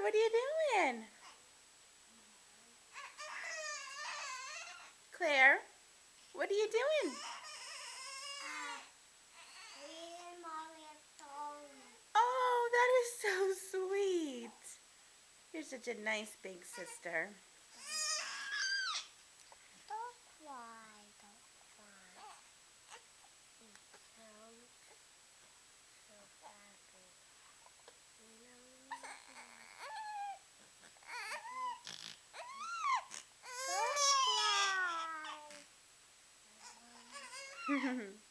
what are you doing? Claire, what are you doing? Reading Mollie a story. Oh, that is so sweet. You're such a nice big sister. Don't cry, don't cry. You sound so happy. Don't cry. Hehehe